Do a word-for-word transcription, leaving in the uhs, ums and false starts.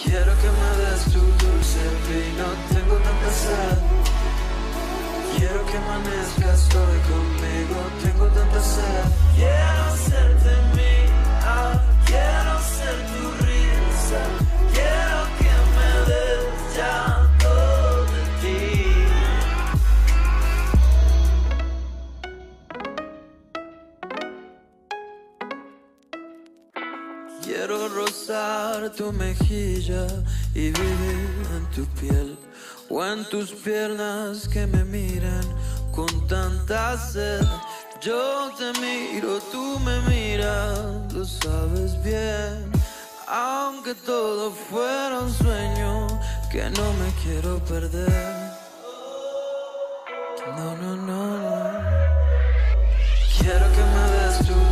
Quiero que me des tu dulce vino, tengo tanta sed. Quiero que amanezcas hoy conmigo, tengo tanta sed. Quiero serte mía, quiero ser tu risa. Quiero que me des ya todo de ti. Quiero rozar tu mejilla y vivir en tu piel o en tus piernas que me miran con tanta sed. Yo te miro, tú me miras, lo sabes bien. Aunque todo fuera un sueño que no me quiero perder. No, no, no, no. Quiero que me des tu